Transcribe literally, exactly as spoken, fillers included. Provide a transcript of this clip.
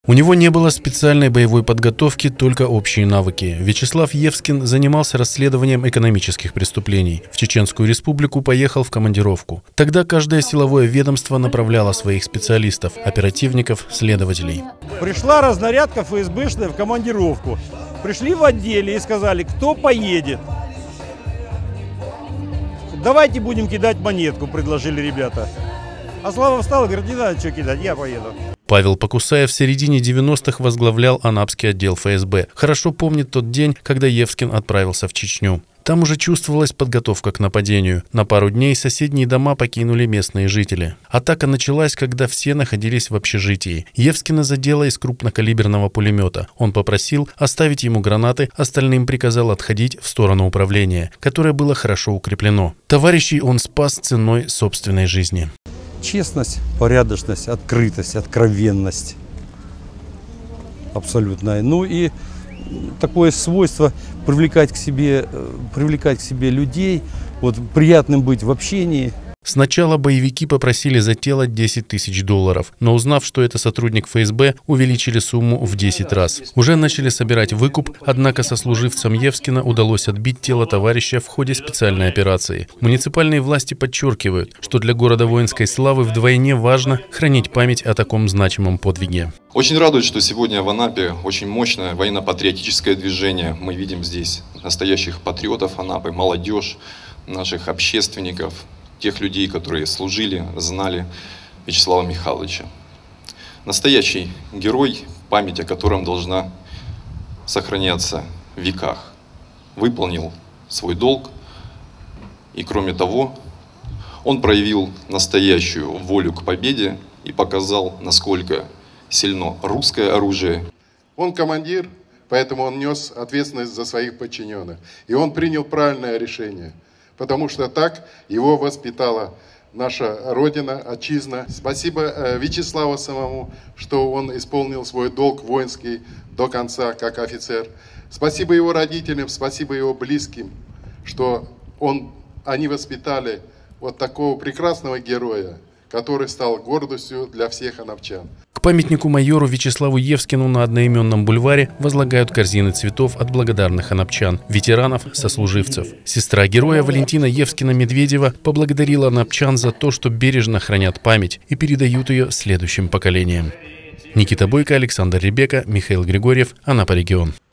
У него не было специальной боевой подготовки, только общие навыки. Вячеслав Евскин занимался расследованием экономических преступлений. В Чеченскую республику поехал в командировку. Тогда каждое силовое ведомство направляло своих специалистов, оперативников, следователей. Пришла разнарядка эф эс бэшная в командировку. Пришли в отделе и сказали, кто поедет. Давайте будем кидать монетку, предложили ребята. А Слава встал и говорит, не надо что кидать, я поеду. Павел Покусаев в середине девяностых возглавлял Анапский отдел эф эс бэ. Хорошо помнит тот день, когда Евскин отправился в Чечню. Там уже чувствовалась подготовка к нападению. На пару дней соседние дома покинули местные жители. Атака началась, когда все находились в общежитии. Евскина задело из крупнокалиберного пулемета. Он попросил оставить ему гранаты, остальным приказал отходить в сторону управления, которое было хорошо укреплено. Товарищей он спас ценой собственной жизни. Честность, порядочность, открытость, откровенность. Абсолютно. Ну и такое свойство привлекать к себе, привлекать к себе людей, вот, приятным быть в общении. Сначала боевики попросили за тело десять тысяч долларов, но узнав, что это сотрудник эф эс бэ, увеличили сумму в десять раз. Уже начали собирать выкуп, однако сослуживцам Евскина удалось отбить тело товарища в ходе специальной операции. Муниципальные власти подчеркивают, что для города воинской славы вдвойне важно хранить память о таком значимом подвиге. Очень радует, что сегодня в Анапе очень мощное военно-патриотическое движение. Мы видим здесь настоящих патриотов Анапы, молодежь, наших общественников, тех людей, которые служили, знали Вячеслава Михайловича. Настоящий герой, память о котором должна сохраняться в веках. Выполнил свой долг, и кроме того, он проявил настоящую волю к победе и показал, насколько сильно русское оружие. Он командир, поэтому он нес ответственность за своих подчиненных. И он принял правильное решение. Потому что так его воспитала наша Родина, Отчизна. Спасибо Вячеславу самому, что он исполнил свой долг воинский до конца, как офицер. Спасибо его родителям, спасибо его близким, что он, они воспитали вот такого прекрасного героя, который стал гордостью для всех анапчан. К памятнику майору Вячеславу Евскину на одноименном бульваре возлагают корзины цветов от благодарных анапчан, ветеранов, сослуживцев. Сестра героя Валентина Евскина-Медведева поблагодарила анапчан за то, что бережно хранят память и передают ее следующим поколениям. Никита Бойко, Александр Ребека, Михаил Григорьев, Анапа регион.